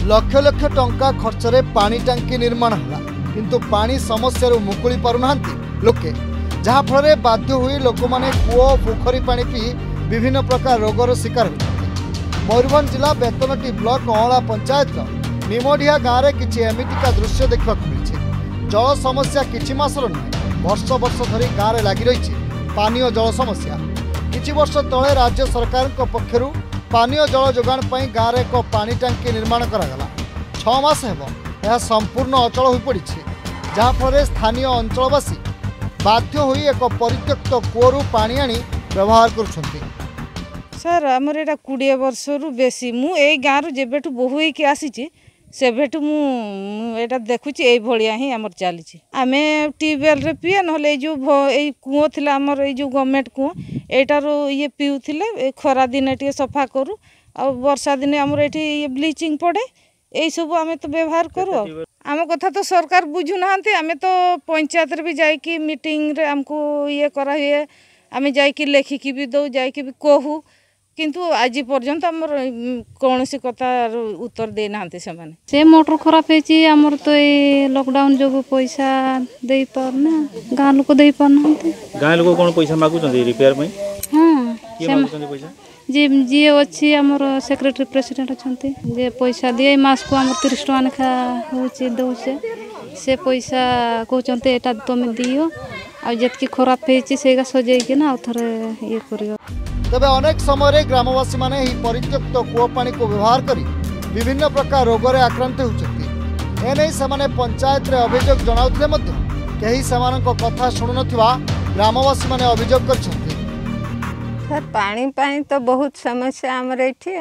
लक्ष लक्ष टंका खर्चरे पानी टांकी निर्माण होला किंतु पानी समस्या मुकुली पारुनाहांती लोके जहाँ फल बाध्य हुई लोक मैंने कूओ पोखरी पानी पी विभिन्न प्रकार रोगर शिकार होते। मयूरभंज जिला बेतनटी ब्लॉक अँला पंचायत निमोढिया गाँव में किसी एमिटिका दृश्य देखा मिली। जल समस्या किछि मासर नुहे वर्ष वर्ष धरी गाँव में लगी रही पानीय जल समस्या। किछि वर्ष तले राज्य सरकार पक्षर पानीय जल जोगाण पर गाँव में एक पानी टांकी निर्माण करागला। 6 मास हेब यह संपूर्ण अचल हो पड़ी जहाँ फल स्थानीय अंचलवासी बाध्य होई एक परित्यक्त कूअरु पानी आनी व्यवहार करुछंती। सर आमर एटा 20 वर्ष रु बेसी मु ए गाँव जेबेठु बहु होइके आसीची सेबेठु मु एटा देखुची ए भलिया ही आमर चलीची। आमे ट्यूबवेल रे पिए नहले जो ए कुओ थिला आमर ए जो गवर्नमेंट कुओ एटारो ये पिउथिले खरा दिन एटी सफा करू आ वर्षा दिन आमर एटी ये ब्लीचिंग पड़े यही सब आम तो व्यवहार करूँ। आम कथा तो सरकार बुझु ना आम तो पंचायत भी जाकि मीटिंग रे हमको ये करा हुए आम जाकि लेखिकी भी दौ जाकि भी कहू किंतु आज पर्यंत आमर कौन सी कथा उत्तर दे ना से मोटर खराब है आमर तो ये लॉकडाउन जो पैसा दे पारना गाँ लोक दे पारना गाँ लोक कौन पैसा मागुच रिपेयर में। हाँ पैसा जी अच्छी आमर सेक्रेटरी प्रेसिडेंट अच्छा जे पैसा दिए मास को आम 30 टका लेखा हो दौचे से पैसा कहते यहाँ तुम दियो आतकी खराब होगा सजेगी ना थे ये कर। तेबे अनेक समय ग्रामवासी माने ही परित्यक्त कूओ पानी को व्यवहार करी विभिन्न प्रकार रोगरे आक्रांत होउछथि। एने समाने पंचायत रे अभियोग जणाउथले मध्य केही समानक कथा शुणु नथिबा ग्रामवासी माने अभियोग करछथि। सर पानी पानी तो बहुत समस्या आमर एठी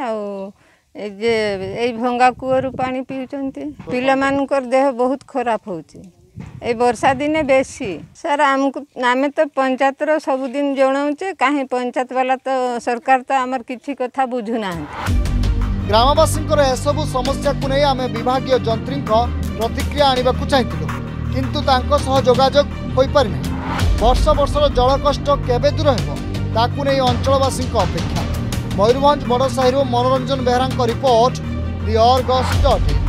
ए भंगा कूअरु पानी पीउचंती पिला मानकर देह बहुत खराब होउची ए वर्षा दिने बेसी। सर आमको आमे तो पंचायत रो सब दिन जणाउचे काहे पंचायत वाला तो सरकार तो आमर किछि कथा बुझु ना। ग्रामवासी एसबू समस्या को नहीं आमे विभागीय जंत्री प्रतिक्रिया आनिबा को चाहिथिलु किंतु तांको सह जोगाजोग होई पारि नै। वर्ष वर्षर जल कष्ट केबे दूर हेबो ताकू नहीं अंचलवासी अपेक्षा। मयूरभंज बड़साही मनोरंजन बेहरा रिपोर्ट, द अर्गस।